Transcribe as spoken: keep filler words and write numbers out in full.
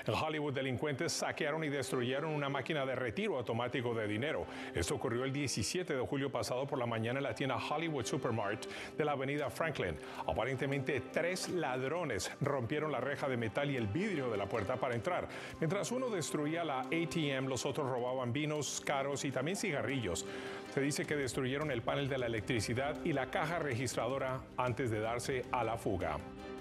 En Hollywood, delincuentes saquearon y destruyeron una máquina de retiro automático de dinero. Esto ocurrió el diecisiete de julio pasado por la mañana en la tienda Hollywood Supermart de la avenida Franklin. Aparentemente, tres ladrones rompieron la reja de metal y el vidrio de la puerta para entrar. Mientras uno destruía la A T M, los otros robaban vinos caros y también cigarrillos. Se dice que destruyeron el panel de la electricidad y la caja registradora antes de darse a la fuga.